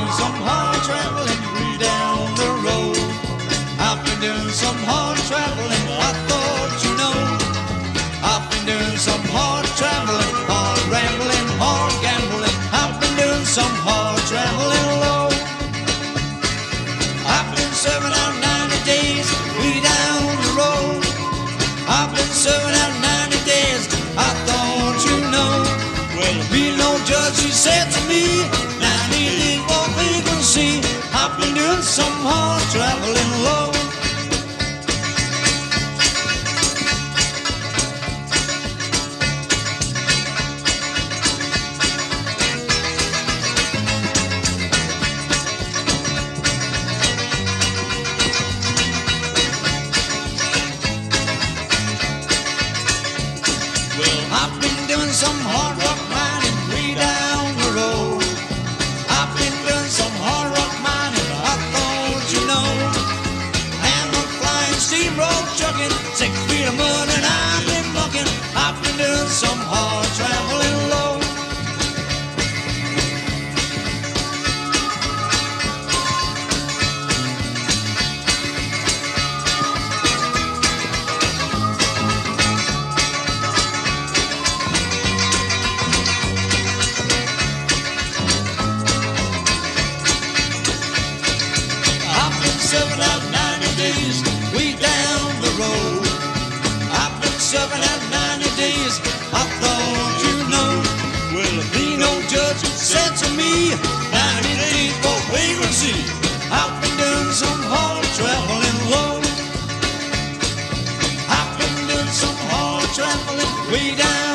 doing some hard traveling way down the road. I've been doing some hard traveling, I thought you know. I've been doing some hard traveling, hard rambling, hard gambling. I've been doing some hard traveling low. I've been serving out 90 days way down the road. I've been serving out 90 days, I thought you know. Well, be no judge, he said to me, 90 days for vacancy. I've been doing some hard traveling low. I've been doing some hard rock mining way down the road. I've been doing some hard rock mining, I thought you know. Hammer flying, steamroll chucking, 6 feet of mud and I've been mucking. I've been doing some hard traveling low. Serving out 90 days way down the road. I've been serving out 90 days, I thought you know. Well, be no judge said to me, 90 days for vagrancy. I've been doing some hard traveling low. I've been doing some hard traveling way down